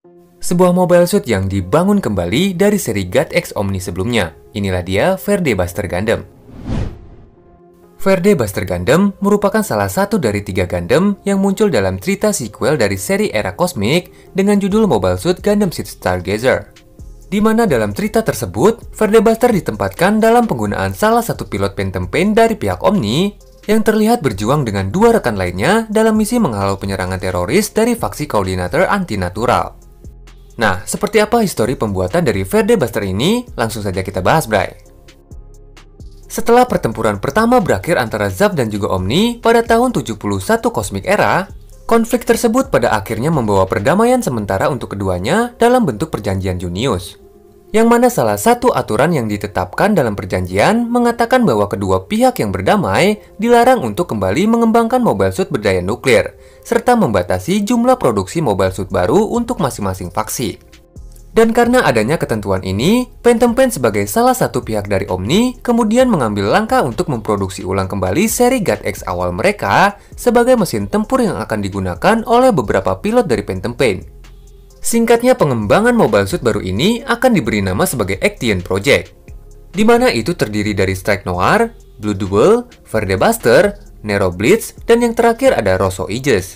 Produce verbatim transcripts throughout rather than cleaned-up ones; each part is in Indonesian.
Sebuah mobile suit yang dibangun kembali dari seri God X Omni sebelumnya. Inilah dia Verde Buster Gundam. Verde Buster Gundam merupakan salah satu dari tiga Gundam yang muncul dalam cerita sequel dari seri era kosmik dengan judul Mobile Suit Gundam Seed Stargazer. Di mana dalam cerita tersebut, Verde Buster ditempatkan dalam penggunaan salah satu pilot Phantom Pain dari pihak Omni yang terlihat berjuang dengan dua rekan lainnya dalam misi menghalau penyerangan teroris dari faksi koordinator anti-natural. Nah, seperti apa histori pembuatan dari Verde Buster ini? Langsung saja kita bahas, bray. Setelah pertempuran pertama berakhir antara Zap dan juga Omni pada tahun tujuh puluh satu Cosmic Era, konflik tersebut pada akhirnya membawa perdamaian sementara untuk keduanya dalam bentuk perjanjian Junius. Yang mana salah satu aturan yang ditetapkan dalam perjanjian mengatakan bahwa kedua pihak yang berdamai dilarang untuk kembali mengembangkan mobile suit berdaya nuklir, serta membatasi jumlah produksi mobile suit baru untuk masing-masing faksi. Dan karena adanya ketentuan ini, Phantom Pain sebagai salah satu pihak dari Omni kemudian mengambil langkah untuk memproduksi ulang kembali seri God X awal mereka sebagai mesin tempur yang akan digunakan oleh beberapa pilot dari Phantom Pain. Singkatnya, pengembangan mobile suit baru ini akan diberi nama sebagai Action Project, di mana itu terdiri dari Strike Noir, Blue Duel, Verde Buster, Nero Blitz, dan yang terakhir ada Rosso Aegis.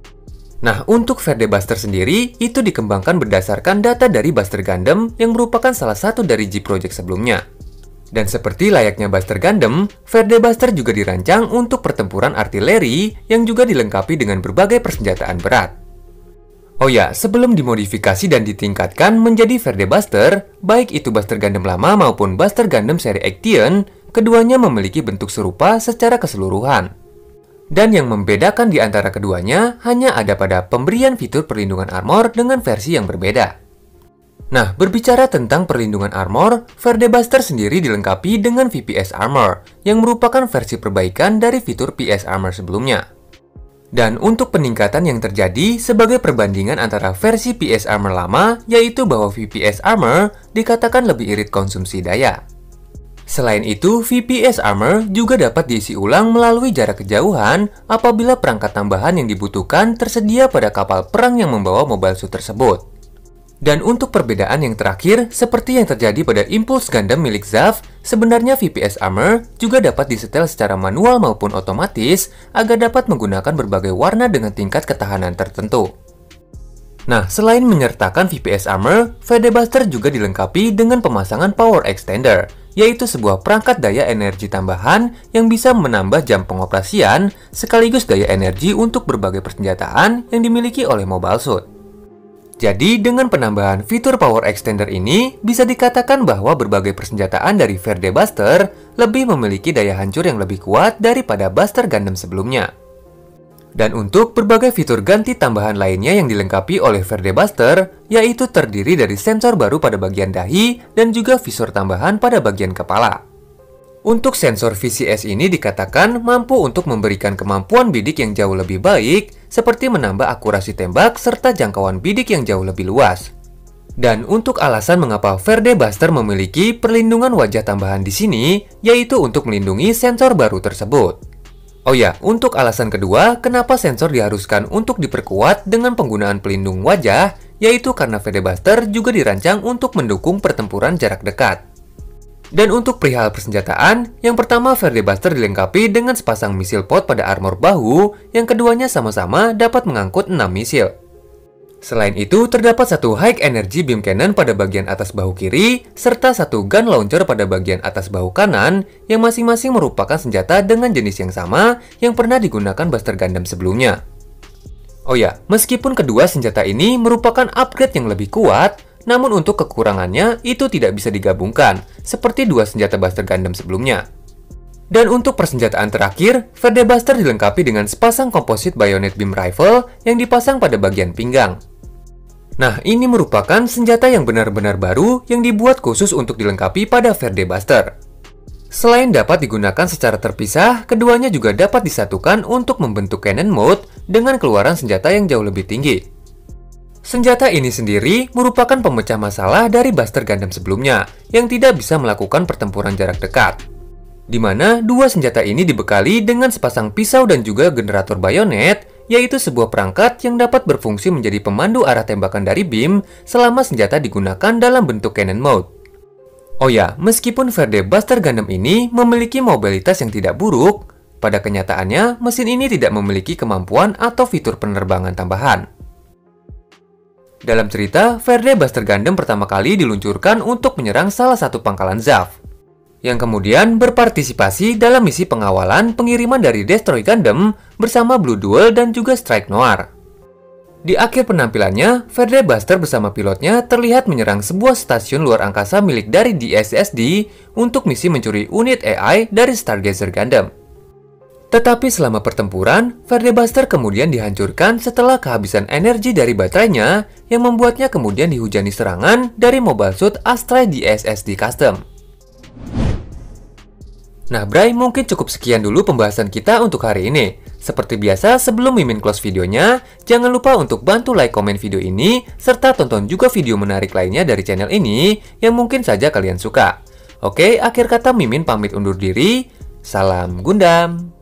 Nah, untuk Verde Buster sendiri, itu dikembangkan berdasarkan data dari Buster Gundam yang merupakan salah satu dari G Project sebelumnya. Dan seperti layaknya Buster Gundam, Verde Buster juga dirancang untuk pertempuran artileri yang juga dilengkapi dengan berbagai persenjataan berat. Oh ya, sebelum dimodifikasi dan ditingkatkan menjadi Verde Buster, baik itu Buster Gundam lama maupun Buster Gundam seri Action, keduanya memiliki bentuk serupa secara keseluruhan. Dan yang membedakan di antara keduanya hanya ada pada pemberian fitur perlindungan armor dengan versi yang berbeda. Nah, berbicara tentang perlindungan armor, Verde Buster sendiri dilengkapi dengan V P S Armor, yang merupakan versi perbaikan dari fitur P S Armor sebelumnya. Dan untuk peningkatan yang terjadi sebagai perbandingan antara versi P S Armor lama, yaitu bahwa V P S Armor dikatakan lebih irit konsumsi daya. Selain itu, V P S Armor juga dapat diisi ulang melalui jarak kejauhan apabila perangkat tambahan yang dibutuhkan tersedia pada kapal perang yang membawa mobile suit tersebut. Dan untuk perbedaan yang terakhir, seperti yang terjadi pada Impulse Gundam milik Zaf, sebenarnya V P S Armor juga dapat disetel secara manual maupun otomatis agar dapat menggunakan berbagai warna dengan tingkat ketahanan tertentu. Nah, selain menyertakan V P S Armor, Verde Buster juga dilengkapi dengan pemasangan Power Extender, yaitu sebuah perangkat daya energi tambahan yang bisa menambah jam pengoperasian sekaligus daya energi untuk berbagai persenjataan yang dimiliki oleh mobile suit. Jadi, dengan penambahan fitur Power Extender ini, bisa dikatakan bahwa berbagai persenjataan dari Verde Buster lebih memiliki daya hancur yang lebih kuat daripada Buster Gundam sebelumnya. Dan untuk berbagai fitur ganti tambahan lainnya yang dilengkapi oleh Verde Buster, yaitu terdiri dari sensor baru pada bagian dahi dan juga visor tambahan pada bagian kepala. Untuk sensor V C S ini dikatakan mampu untuk memberikan kemampuan bidik yang jauh lebih baik, seperti menambah akurasi tembak serta jangkauan bidik yang jauh lebih luas. Dan untuk alasan mengapa Verde Buster memiliki perlindungan wajah tambahan di sini, yaitu untuk melindungi sensor baru tersebut. Oh ya, untuk alasan kedua, kenapa sensor diharuskan untuk diperkuat dengan penggunaan pelindung wajah, yaitu karena Verde Buster juga dirancang untuk mendukung pertempuran jarak dekat. Dan untuk perihal persenjataan, yang pertama Verde Buster dilengkapi dengan sepasang misil pod pada armor bahu, yang keduanya sama-sama dapat mengangkut enam misil. Selain itu, terdapat satu High Energy Beam Cannon pada bagian atas bahu kiri, serta satu Gun Launcher pada bagian atas bahu kanan, yang masing-masing merupakan senjata dengan jenis yang sama yang pernah digunakan Buster Gundam sebelumnya. Oh ya, meskipun kedua senjata ini merupakan upgrade yang lebih kuat, namun untuk kekurangannya itu tidak bisa digabungkan, seperti dua senjata Buster Gundam sebelumnya. Dan untuk persenjataan terakhir, Verde Buster dilengkapi dengan sepasang Composite Bayonet Beam Rifle yang dipasang pada bagian pinggang. Nah, ini merupakan senjata yang benar-benar baru yang dibuat khusus untuk dilengkapi pada Verde Buster. Selain dapat digunakan secara terpisah, keduanya juga dapat disatukan untuk membentuk cannon mode dengan keluaran senjata yang jauh lebih tinggi. Senjata ini sendiri merupakan pemecah masalah dari Buster Gundam sebelumnya yang tidak bisa melakukan pertempuran jarak dekat, di mana dua senjata ini dibekali dengan sepasang pisau dan juga generator bayonet yaitu sebuah perangkat yang dapat berfungsi menjadi pemandu arah tembakan dari beam selama senjata digunakan dalam bentuk cannon mode. Oh ya, meskipun Verde Buster Gundam ini memiliki mobilitas yang tidak buruk, pada kenyataannya mesin ini tidak memiliki kemampuan atau fitur penerbangan tambahan. Dalam cerita, Verde Buster Gundam pertama kali diluncurkan untuk menyerang salah satu pangkalan Zaf, yang kemudian berpartisipasi dalam misi pengawalan pengiriman dari Destroy Gundam bersama Blue Duel dan juga Strike Noir. Di akhir penampilannya, Verde Buster bersama pilotnya terlihat menyerang sebuah stasiun luar angkasa milik dari D S S D untuk misi mencuri unit A I dari Stargazer Gundam. Tetapi selama pertempuran, Verde Buster kemudian dihancurkan setelah kehabisan energi dari baterainya yang membuatnya kemudian dihujani serangan dari Mobile Suit Astra D S S D Custom. Nah Bray, mungkin cukup sekian dulu pembahasan kita untuk hari ini. Seperti biasa, sebelum Mimin close videonya, jangan lupa untuk bantu like komen video ini, serta tonton juga video menarik lainnya dari channel ini yang mungkin saja kalian suka. Oke, akhir kata Mimin pamit undur diri. Salam Gundam.